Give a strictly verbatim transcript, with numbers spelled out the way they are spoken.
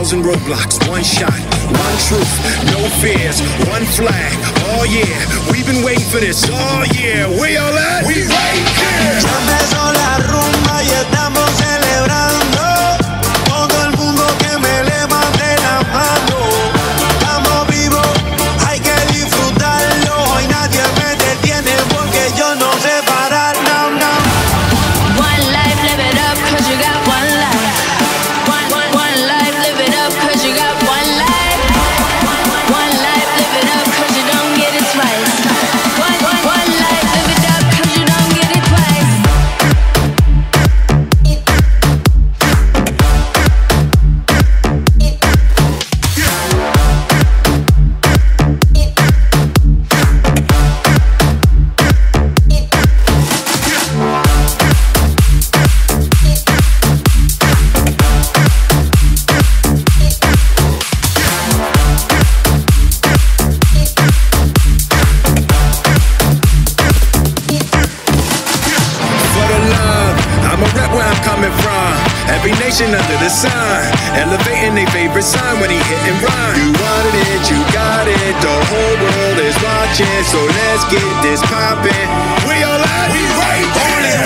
thousand roadblocks, one shot, one truth, no fears, one flag. Oh yeah, we've been waiting for this. Oh yeah, where y'all at? We right here. Ya empezó la rumba y estamos celebrando. Todo el mundo que me levante la mano. Estamos vivos, hay que disfrutarlo. Hoy nadie me detiene porque yo no sé parar. No, no. One life, live it up, cause you got one life. One, one, one life, live it up, cause you got one life. One life, live it up, cause you don't get it twice. One, one, one life, live it up, cause you don't get it twice. Every nation under the sun, elevating their favorite sign when he hit and run. You wanted it, you got it, the whole world is watching, so let's get this poppin'. We all at? We right on it.